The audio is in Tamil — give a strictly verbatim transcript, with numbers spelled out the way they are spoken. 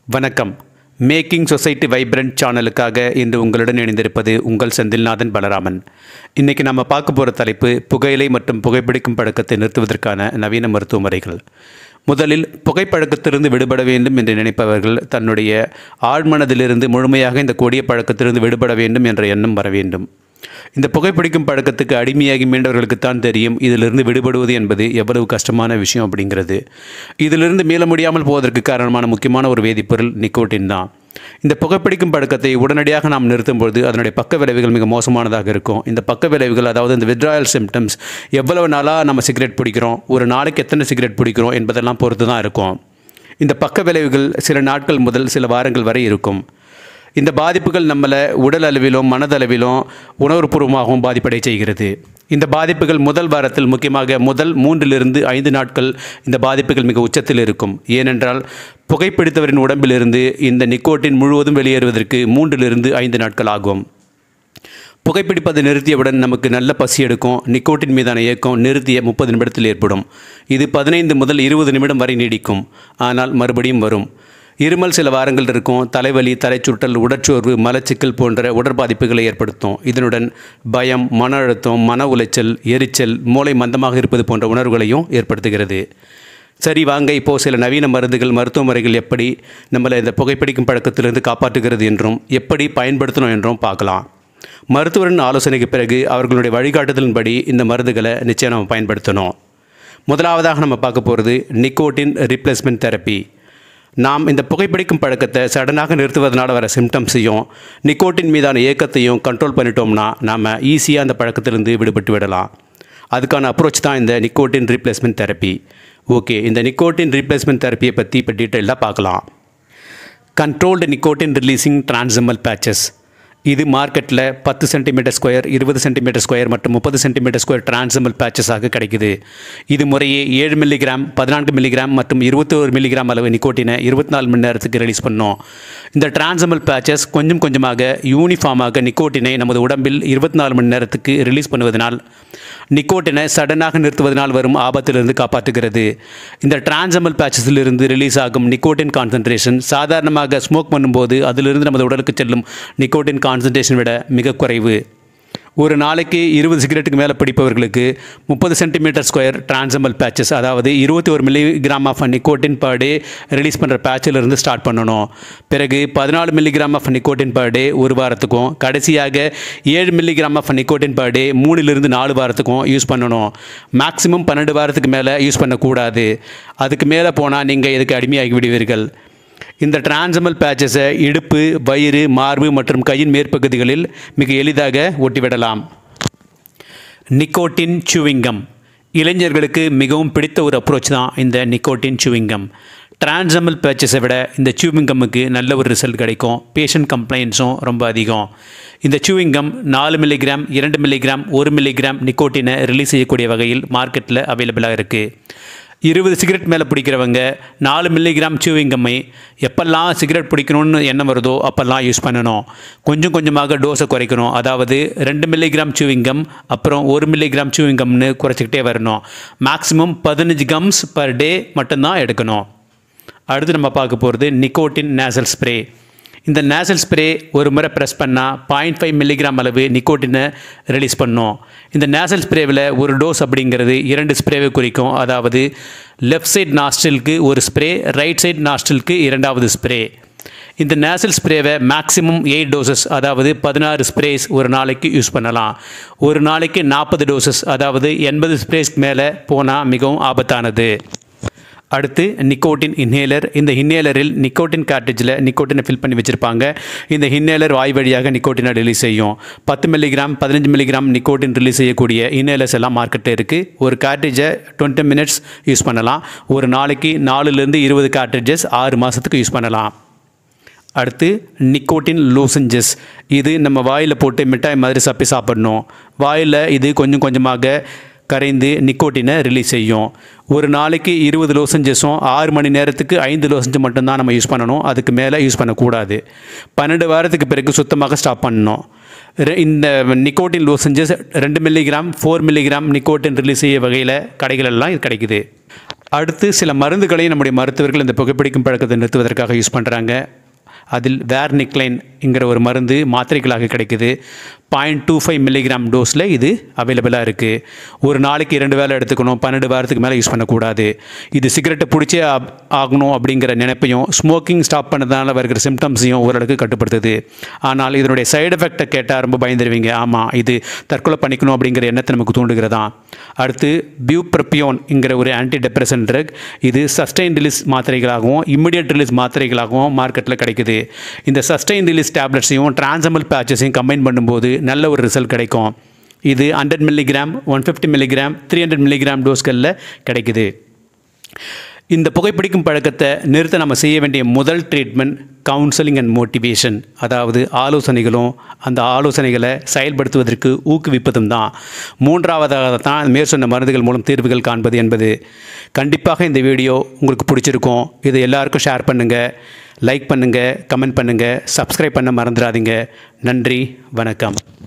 வணக்கம். மேக்கிங் சொசைட்டி வைப்ரண்ட் சேனலுக்காக இன்று உங்களுடன் இணைந்திருப்பது உங்கள் செந்தில்நாதன் பலராமன். இன்றைக்கி நம்ம பார்க்க போகிற தலைப்பு புகையிலை மற்றும் புகைப்பிடிக்கும் பழக்கத்தை நிறுத்துவதற்கான நவீன மருத்துவ முறைகள். முதலில் புகைப்பழக்கத்திலிருந்து விடுபட வேண்டும் என்று நினைப்பவர்கள் தன்னுடைய ஆழ்மனதிலிருந்து முழுமையாக இந்த கொடிய பழக்கத்திலிருந்து விடுபட வேண்டும் என்ற எண்ணம் வர வேண்டும். இந்த புகைப்பிடிக்கும் பழக்கத்துக்கு அடிமையாகி மீண்டவர்களுக்குத்தான் தெரியும் இதிலிருந்து விடுபடுவது என்பது எவ்வளவு கஷ்டமான விஷயம் அப்படிங்கிறது. இதிலிருந்து மீள முடியாமல் போவதற்கு காரணமான முக்கியமான ஒரு வேதிப்பொருள் நிக்கோட்டின் தான். இந்த புகைப்பிடிக்கும் பழக்கத்தை உடனடியாக நாம் நிறுத்தும்போது அதனுடைய பக்க விளைவுகள் மிக மோசமானதாக இருக்கும். இந்த பக்க விளைவுகள், அதாவது இந்த வித்ட்ராயல் சிம்டம்ஸ், எவ்வளவு நாளாக நம்ம சிகரெட் பிடிக்கிறோம், ஒரு நாளைக்கு எத்தனை சிகரெட் பிடிக்கிறோம் என்பதெல்லாம் பொறுத்து தான் இருக்கும். இந்த பக்க விளைவுகள் சில நாட்கள் முதல் சில வாரங்கள் வரை இருக்கும். இந்த பாதிப்புகள் நம்மளை உடல் அளவிலும் மனதளவிலும் உணர்வுபூர்வமாகவும் பாதிப்படை செய்கிறது. இந்த பாதிப்புகள் முதல் வாரத்தில், முக்கியமாக முதல் மூன்றிலிருந்து ஐந்து நாட்கள் இந்த பாதிப்புகள் மிக உச்சத்தில் இருக்கும். ஏனென்றால் புகைப்பிடித்தவரின் உடம்பிலிருந்து இந்த நிக்கோட்டின் முழுவதும் வெளியேறுவதற்கு மூன்றிலிருந்து ஐந்து நாட்கள் ஆகும். புகைப்பிடிப்பதை நிறுத்தியவுடன் நமக்கு நல்ல பசி எடுக்கும். நிக்கோட்டின் மீதான இயக்கம் நிறுத்திய முப்பது நிமிடத்தில் ஏற்படும். இது பதினைந்து முதல் இருபது நிமிடம் வரை நீடிக்கும். ஆனால் மறுபடியும் வரும். இருமல் சில வாரங்கள் இருக்கும். தலைவலி, தலைச்சுற்றல், உடற்சோர்வு, மலச்சிக்கல் போன்ற உடற்பாதிப்புகளை ஏற்படுத்தும். இதனுடன் பயம், மன அழுத்தம், மன உளைச்சல், எரிச்சல், மூளை மந்தமாக இருப்பது போன்ற உணர்வுகளையும் ஏற்படுத்துகிறது. சரி, வாங்க இப்போது சில நவீன மருந்துகள், மருத்துவ முறைகள் எப்படி நம்மளை இந்த புகைப்பிடிக்கும் பழக்கத்திலிருந்து காப்பாற்றுகிறது என்றும் எப்படி பயன்படுத்தணும் என்றும் பார்க்கலாம். மருத்துவரின் ஆலோசனைக்கு பிறகு அவர்களுடைய வழிகாட்டுதலின்படி இந்த மருந்துகளை நிச்சயம் நம்ம பயன்படுத்தணும். முதலாவதாக நம்ம பார்க்க போகிறது நிக்கோட்டின் ரீப்ளேஸ்மெண்ட் தெரப்பி. நாம் இந்த புகைப்பிடிக்கும் பழக்கத்தை சடனாக நிறுத்துவதனால் வர சிம்டம்ஸையும் நிக்கோட்டின் மீதான இயக்கத்தையும் கண்ட்ரோல் பண்ணிட்டோம்னா நாம் ஈஸியாக அந்த பழக்கத்திலிருந்து விடுபட்டு விடலாம். அதுக்கான அப்ரோச் தான் இந்த நிக்கோட்டின் ரீப்ளேஸ்மெண்ட் தெரப்பி. ஓகே, இந்த நிக்கோட்டின் ரீப்ளேஸ்மெண்ட் தெரப்பியை பற்றி இப்போ டீட்டெயிலாக பார்க்கலாம். Controlled nicotine releasing transdermal patches. இது மார்க்கெட்டில் பத்து சென்டிமீட்டர் ஸ்கொயர், இருபது சென்டிமீட்டர் ஸ்கொயர் மற்றும் முப்பது சென்டிமீட்டர் ஸ்கொயர் டிரான்ஸ்டர்மல் பேச்சஸாக கிடைக்குது. இது முறையே ஏழு மில்லிகிராம், பதினான்கு மில்லிகிராம் மற்றும் இருபத்தி ஒரு மில்லிகிராம் அளவு நிக்கோட்டினை இருபத்தி நாலு மணி நேரத்துக்கு ரிலீஸ் பண்ணோம். இந்த டிரான்ஸ்டர்மல் பேச்சஸ் கொஞ்சம் கொஞ்சமாக யூனிஃபார்மாக நிக்கோட்டினை நமது உடம்பில் இருபத்தி நாலு மணி நேரத்துக்கு ரிலீஸ் பண்ணுவதனால் நிக்கோட்டினை சடனாக நிறுத்துவதனால் வரும் ஆபத்திலிருந்து காப்பாற்றுகிறது. இந்த டிரான்ஸ்டர்மல் பேச்சஸிலிருந்து ரிலீஸ் ஆகும் நிக்கோட்டின் கான்சன்ட்ரேஷன் சாதாரணமாக ஸ்மோக் பண்ணும்போது அதிலிருந்து நமது உடலுக்கு செல்லும் நிக்கோட்டின் கான்சன்ட்ரேஷன் விட மிக குறைவு. ஒரு நாளைக்கு இருபது சிகரெட்டுக்கு மேலே பிடிப்பவர்களுக்கு முப்பது சென்டிமீட்டர் ஸ்கொயர் டிரான்ஸ்டர்மல் பேச்சஸ், அதாவது இருபத்தி ஒரு milligram of nicotine per day release பண்ணுற பேச்சிலிருந்து ஸ்டார்ட் பண்ணணும். பிறகு பதினாலு milligram of nicotine per day ஒரு வாரத்துக்கும், கடைசியாக ஏழு milligram of nicotine per day மூணிலிருந்து நாலு வாரத்துக்கும் யூஸ் பண்ணணும். மேக்ஸிமம் பன்னெண்டு வாரத்துக்கு மேலே யூஸ் பண்ணக்கூடாது. அதுக்கு மேலே போனால் நீங்கள் இதுக்கு அடிமையாகி விடுவீர்கள். இந்த டிரான்ஸ்டர்மல் பேச்சஸை இடுப்பு, வயிறு, மார்பு மற்றும் கையின் மேற்பகுதிகளில் மிக எளிதாக ஒட்டிவிடலாம். நிக்கோட்டின் சூவிங்கம். இளைஞர்களுக்கு மிகவும் பிடித்த ஒரு அப்ரோச் தான் இந்த நிக்கோட்டின் சூவிங்கம். டிரான்ஸ்டர்மல் பேச்சஸை விட இந்த சூவிங்கம்முக்கு நல்ல ஒரு ரிசல்ட் கிடைக்கும். பேஷண்ட் கம்ப்ளைண்ட்ஸும் ரொம்ப அதிகம். இந்த சூவிங்கம் நாலு மில்லிகிராம், இரண்டு மில்லிகிராம், ஒரு மில்லிகிராம் நிக்கோட்டினை ரிலீஸ் செய்யக்கூடிய வகையில் மார்க்கெட்டில் அவைலபிளாக இருக்குது. இருபது சிகரெட் மேலே பிடிக்கிறவங்க நாலு மில்லிகிராம் சூவிங்கம்மை எப்பெல்லாம் சிகரெட் பிடிக்கணும்னு எண்ணம் வருதோ அப்போல்லாம் யூஸ் பண்ணணும். கொஞ்சம் கொஞ்சமாக டோஸை குறைக்கணும். அதாவது ரெண்டு மில்லிகிராம் சூவிங்கம் அப்புறம் ஒரு மில்லிகிராம் சூவிங்கம்னு குறைச்சிக்கிட்டே வரணும். மேக்ஸிமம் பதினஞ்சு கம்ஸ் பர் டே மட்டும்தான் எடுக்கணும். அடுத்து நம்ம பார்க்க போகிறது நிக்கோட்டின் நேசல் ஸ்ப்ரே. இந்த நேசல் ஸ்ப்ரே ஒரு முறை ப்ரெஸ் பண்ணால் பாயிண்ட் ஃபைவ் மில்லிகிராம் அளவு நிக்கோட்டினை ரிலீஸ் பண்ணோம். இந்த நேசல் ஸ்ப்ரேவில் ஒரு டோஸ் அப்படிங்கிறது இரண்டு ஸ்ப்ரேவை குறிக்கும். அதாவது லெஃப்ட் சைட் நாஸ்ட்ரிலுக்கு ஒரு ஸ்ப்ரே, ரைட் சைட் நாஸ்ட்ரிலுக்கு இரண்டாவது ஸ்ப்ரே. இந்த நேசல் ஸ்ப்ரேவை மேக்ஸிமம் எயிட் டோசஸ், அதாவது பதினாறு ஸ்ப்ரேஸ் ஒரு நாளைக்கு யூஸ் பண்ணலாம். ஒரு நாளைக்கு நாற்பது டோசஸ், அதாவது எண்பது ஸ்ப்ரேஸ்க்கு மேலே போனால் மிகவும் ஆபத்தானது. அடுத்து நிக்கோட்டின் இன்ஹேலர். இந்த இன்ஹேலரில் நிக்கோட்டின் கார்ட்ரிட்ஜில் நிக்கோட்டினை ஃபில் பண்ணி வச்சுருப்பாங்க. இந்த இன்ஹேலர் வாய் வழியாக நிக்கோட்டினை ரிலீஸ் செய்யும். பத்து மில்லிகிராம், பதினஞ்சு மில்லிகிராம் நிக்கோட்டின் ரிலீஸ் செய்யக்கூடிய இன்ஹேலர்ஸ் எல்லாம் மார்க்கெட்டில் இருக்குது. ஒரு கார்ட்ரிட்ஜை டுவெண்ட்டி மினிட்ஸ் யூஸ் பண்ணலாம். ஒரு நாளைக்கு நாலுலேருந்து இருபது கார்ட்ரிட்ஜஸ் ஆறு மாதத்துக்கு யூஸ் பண்ணலாம். அடுத்து நிக்கோட்டின் லோசெஞ்சஸ். இது நம்ம வாயில் போட்டு மிட்டாய் மாதிரி சப்பி சாப்பிடணும். வாயில் இது கொஞ்சம் கொஞ்சமாக கரைந்து நிக்கோட்டினை ரிலீஸ் செய்யும். ஒரு நாளைக்கு இருபது லோசெஞ்சஸும் ஆறு மணி நேரத்துக்கு ஐந்து லோசெஞ்சு மட்டும்தான் நம்ம யூஸ் பண்ணணும். அதுக்கு மேலே யூஸ் பண்ணக்கூடாது. பன்னெண்டு வாரத்துக்கு பிறகு சுத்தமாக ஸ்டாப் பண்ணணும். இந்த நிக்கோட்டின் லோசெஞ்சஸ் ரெண்டு milligram, four milligram nicotine release செய்ய வகையில் கடைகளெல்லாம் இது கிடைக்குது. அடுத்து சில மருந்துகளையும் நம்முடைய மருத்துவர்கள் இந்த புகைப்பிடிக்கும் பழக்கத்தை நிறுத்துவதற்காக யூஸ் பண்ணுறாங்க. அதில் வேர்னிக்லைன்ங்கிற ஒரு மருந்து மாத்திரைகளாக கிடைக்குது. பாயிண்ட் டூ ஃபைவ் மில்லிகிராம் டோஸில் இது அவைலபிளாக இருக்குது. ஒரு நாளைக்கு இரண்டு வேளை எடுத்துக்கணும், பன்னெண்டு வாரத்துக்கு மேலே யூஸ் பண்ணக்கூடாது. இது சிகரெட்டை பிடிச்சே ஆகணும் அப்படிங்கிற நினைப்பையும் ஸ்மோக்கிங் ஸ்டாப் பண்ணதுனால வருகிற சிம்டம்ஸையும் ஓரளவுக்கு கட்டுப்படுத்துது. ஆனால் இதனுடைய சைடு எஃபெக்டை கேட்டால் ரொம்ப பயந்துருவீங்க. ஆமாம், இது தற்கொலை பண்ணிக்கணும் அப்படிங்கிற எண்ணத்தை நமக்கு தூண்டுகிறதா. அடுத்து பியூப்ரப்பியோன்ங்கிற ஒரு ஆன்டி டெப்ரெசன் ட்ரக். இது சஸ்டைன் ரிலீஸ் மாத்திரைகளாகவும் இம்மிடியட் ரிலீஸ் மாத்திரைகளாகவும் மார்க்கெட்டில் கிடைக்குது. இந்த சஸ்டைன் ரிலீஸ் டேப்லெட்ஸையும் டிரான்சமல் பேச்சஸையும் கம்பைன் பண்ணும்போது நல்ல ஒரு ரிசல்ட் கிடைக்கும். இது hundred milligram, one fifty milligram, three hundred milligram டோஸ்களில் கிடைக்குது. இந்த புகைப்பிடிக்கும் பழக்கத்தை நிறுத்த நம்ம செய்ய வேண்டிய முதல் ட்ரீட்மெண்ட் கவுன்சிலிங் அண்ட் மோட்டிவேஷன். அதாவது ஆலோசனைகளும் அந்த ஆலோசனைகளை செயல்படுத்துவதற்கு ஊக்குவிப்பதும் தான். மூன்றாவதாக தான் மேற்சொன்ன மருந்துகள் மூலம் தீர்வுகள் காண்பது என்பது. கண்டிப்பாக இந்த வீடியோ உங்களுக்கு பிடிச்சிருக்கும். இதை எல்லாருக்கும் ஷேர் பண்ணுங்கள், லைக் பண்ணுங்கள், கமெண்ட் பண்ணுங்கள், சப்ஸ்கிரைப் பண்ண மறந்துடாதீங்க. நன்றி, வணக்கம்.